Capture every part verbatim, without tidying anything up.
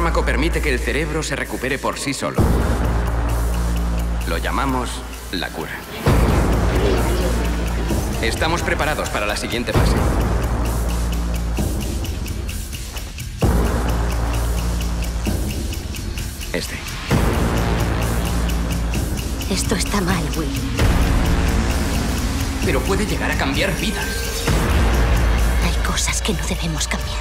fármaco permite que el cerebro se recupere por sí solo. Lo llamamos la cura. Estamos preparados para la siguiente fase. Este. Esto está mal, Will. Pero puede llegar a cambiar vidas. Hay cosas que no debemos cambiar.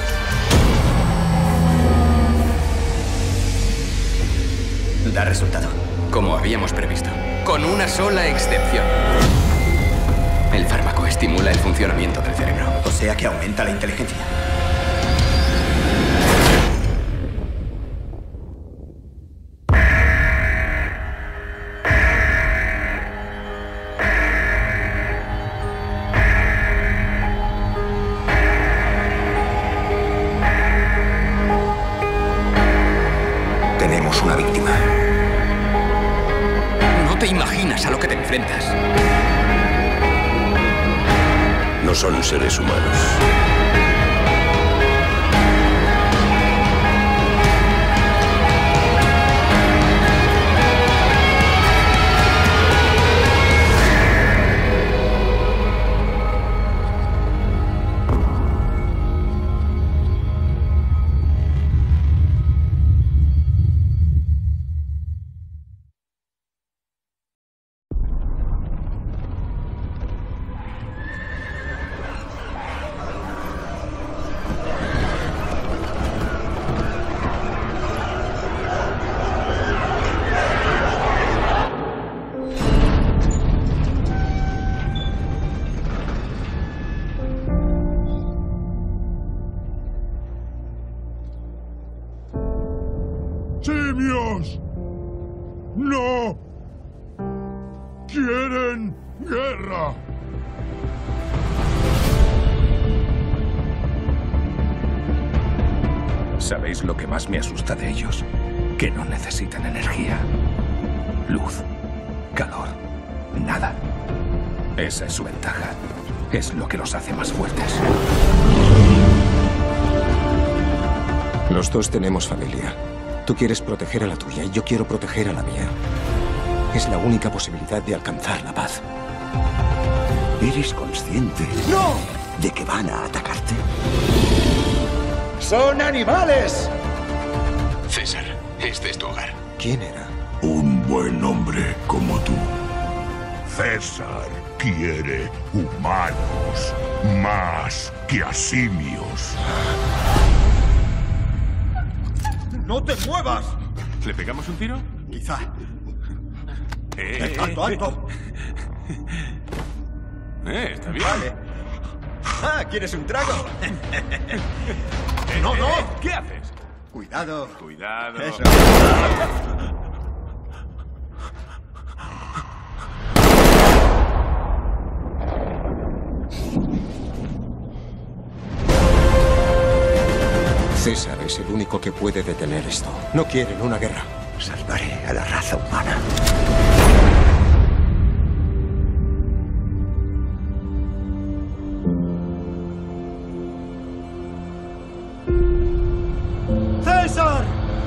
Da resultado, como habíamos previsto. Con una sola excepción. El fármaco estimula el funcionamiento del cerebro. O sea que aumenta la inteligencia. Tenemos una víctima. No te imaginas a lo que te enfrentas. No son seres humanos. ¡Simios! ¡No! ¡Quieren guerra! ¿Sabéis lo que más me asusta de ellos? Que no necesitan energía. Luz, calor, nada. Esa es su ventaja. Es lo que los hace más fuertes. Los dos tenemos familia. Tú quieres proteger a la tuya y yo quiero proteger a la mía. Es la única posibilidad de alcanzar la paz. ¿Eres consciente ¡No! de que van a atacarte? ¡Son animales! César, este es tu hogar. ¿Quién era? Un buen hombre como tú. César quiere humanos más que a simios. ¡No te muevas! ¿Le pegamos un tiro? Quizá. Eh, ¡Alto, alto! eh, está bien. Vale. Ah, ¿quieres un trago? ¡No, no! ¿Qué haces? Cuidado. Cuidado. Eso. César es el único que puede detener esto. No quieren una guerra. Salvaré a la raza humana. ¡César!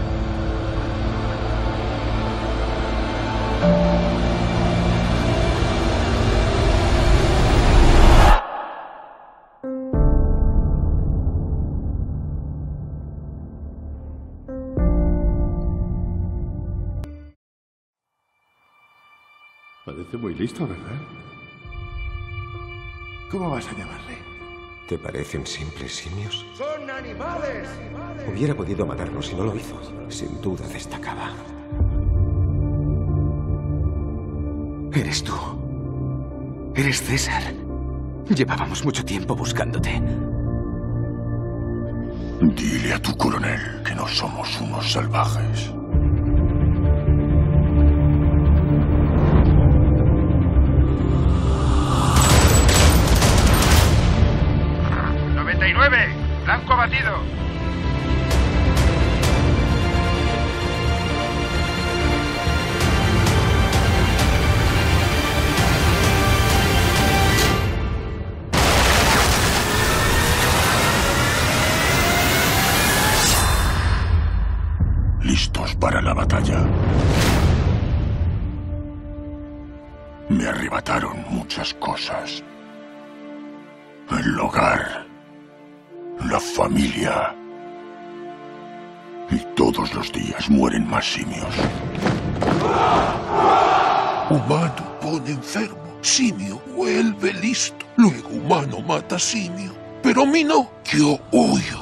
Parece muy listo, ¿verdad? ¿Cómo vas a llamarle? ¿Te parecen simples simios? ¡Son animales! Hubiera podido matarlos y no lo hizo. Sin duda destacaba. Eres tú. Eres César. Llevábamos mucho tiempo buscándote. Dile a tu coronel que no somos unos salvajes. noventa y nueve, blanco abatido. batalla. Me arrebataron muchas cosas. El hogar, la familia. Y todos los días mueren más simios. Humano pone enfermo, simio vuelve listo. Luego humano mata simio. Pero a mí no, yo huyo.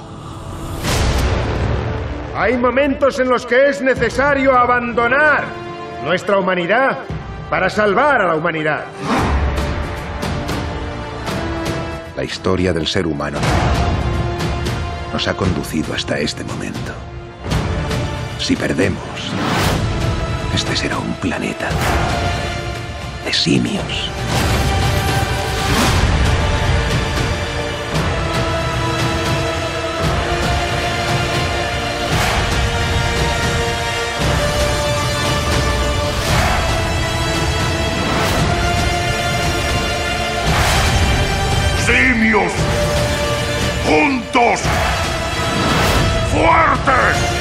Hay momentos en los que es necesario abandonar nuestra humanidad para salvar a la humanidad. La historia del ser humano nos ha conducido hasta este momento. Si perdemos, este será un planeta de simios. ¡Simios! ¡Juntos! ¡Fuertes!